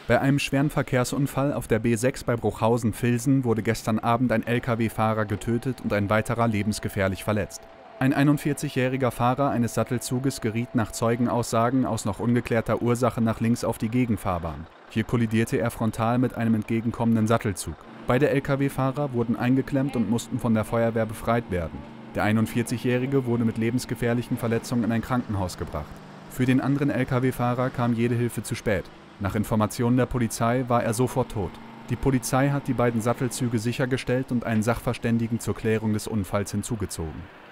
Bei einem schweren Verkehrsunfall auf der B6 bei Bruchhausen-Vilsen wurde gestern Abend ein Lkw-Fahrer getötet und ein weiterer lebensgefährlich verletzt. Ein 41-jähriger Fahrer eines Sattelzuges geriet nach Zeugenaussagen aus noch ungeklärter Ursache nach links auf die Gegenfahrbahn. Hier kollidierte er frontal mit einem entgegenkommenden Sattelzug. Beide Lkw-Fahrer wurden eingeklemmt und mussten von der Feuerwehr befreit werden. Der 41-jährige wurde mit lebensgefährlichen Verletzungen in ein Krankenhaus gebracht. Für den anderen Lkw-Fahrer kam jede Hilfe zu spät. Nach Informationen der Polizei war er sofort tot. Die Polizei hat die beiden Sattelzüge sichergestellt und einen Sachverständigen zur Klärung des Unfalls hinzugezogen.